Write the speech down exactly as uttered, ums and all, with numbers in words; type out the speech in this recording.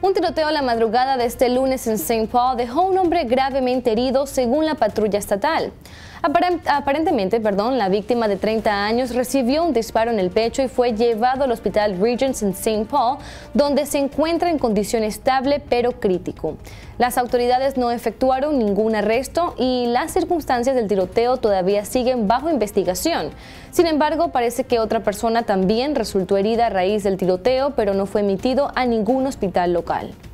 Un tiroteo a la madrugada de este lunes en Saint Paul dejó a un hombre gravemente herido, según la patrulla estatal. Aparentemente, perdón, la víctima de treinta años recibió un disparo en el pecho y fue llevado al hospital Regents en Saint Paul, donde se encuentra en condición estable pero crítico. Las autoridades no efectuaron ningún arresto y las circunstancias del tiroteo todavía siguen bajo investigación. Sin embargo, parece que otra persona también resultó herida a raíz del tiroteo, pero no fue emitido a ningún hospital local.